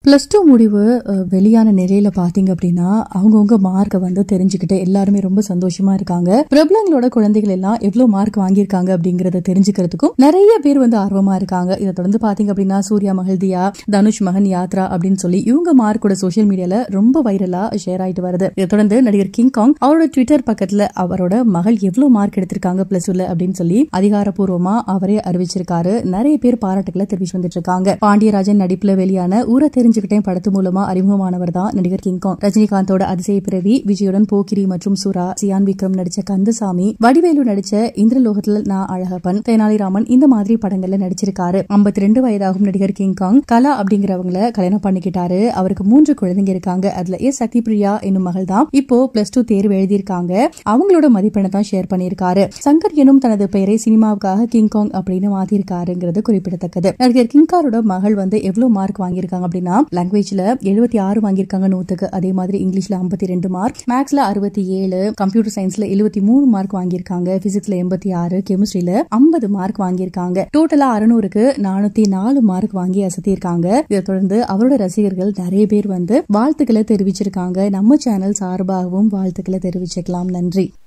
+2 முடிவு வெளியான நிலையில பாத்தீங்க அப்படின்னா அவங்கவுங்க மார்க்கை வந்து தெரிஞ்சுக்கிட்டு எல்லாருமே ரொம்ப சந்தோஷமா இருக்காங்க. பிரபலங்களோட குழந்தைகள் எல்லாம் எவ்வளவு மார்க் வாங்கியிருக்காங்க அப்படிங்கறத தெரிஞ்சுக்கிறதுக்கும் நிறைய பேர் வந்து ஆர்வமா இருக்காங்க. இதை தொடர்ந்து பாத்தீங்க அப்படின்னா சூர்யா மகள் தியா, தனுஷ் மகன் யாத்ரா அப்படின்னு சொல்லி இவங்க மார்க்கோட சோசியல் மீடியால ரொம்ப வைரலா ஷேர் ஆயிட்டு வருது. இதை தொடர்ந்து நடிகர் கிங் காங் அவரோட ட்விட்டர் பக்கத்துல அவரோட மகள் எவ்வளவு மார்க் எடுத்திருக்காங்க +2 அப்படின்னு சொல்லி அதிகாரப்பூர்வமா அவரே அறிவிச்சிருக்காரு. நிறைய பேர் பாராட்டுகளை தெரிவிச்சு வந்துட்டு இருக்காங்க. பாண்டியராஜன் நடிப்புல வெளியான ஊரை தெரிஞ்சுக்கிட்டேன் படத்து மூலமா அறிமுகமானவர் தான் நடிகர் கிங் காங். ரஜினிகாந்தோட அதிசய பிறவி, விஜயுடன் போக்கிரி மற்றும் சுரா, சியான் விக்ரம் நடிச்ச கந்தசாமி, வடிவேலு நடிச்ச இந்திரலோகத்துல நான் அழகப்பன், தெனாலிராமன் இந்த மாதிரி படங்கள்ல நடிச்சிருக்காரு. 52 வயதாகும் நடிகர் கிங் காங் கலா அப்படிங்கிறவங்கள கல்யாணம் பண்ணிக்கிட்டாரு. அவருக்கு 3 குழந்தைங்க இருக்காங்க. அதுல சக்தி பிரியா என்னும் மகள் தான் இப்போ +2 தேர்வு எழுதியிருக்காங்க. அவங்களோட மதிப்பெண்ணை தான் ஷேர் பண்ணியிருக்காரு. சங்கர் எனும் தனது பெயரை சினிமாவுக்காக கிங் காங் அப்படின்னு மாத்திருக்காருங்கிறது குறிப்பிடத்தக்கது. நடிகர் கிங்காரோட மகள் வந்து எவ்வளவு மார்க் வாங்கியிருக்காங்க அப்படின்னா லாங்குவேஜ்ல 76 வாங்கியிருக்காங்க 100க்கு. அதே மாதிரி இங்கிலீஷ்ல 52 மார்க், மேக்ஸ்ல 67, கம்ப்யூட்டர் சயின்ஸ்ல 73 மார்க் வாங்கியிருக்காங்க, பிசிக்ஸ்ல 86, கெமிஸ்ட்ரியில 50 மார்க் வாங்கியிருக்காங்க. டோட்டலா 600க்கு 404 மார்க் வாங்கி அசத்தியிருக்காங்க. இதை தொடர்ந்து அவரோட ரசிகர்கள் நிறைய பேர் வந்து வாழ்த்துக்களை தெரிவிச்சிருக்காங்க. நம்ம சேனல் சார்பாகவும் வாழ்த்துக்களை தெரிவிச்சுக்கலாம். நன்றி.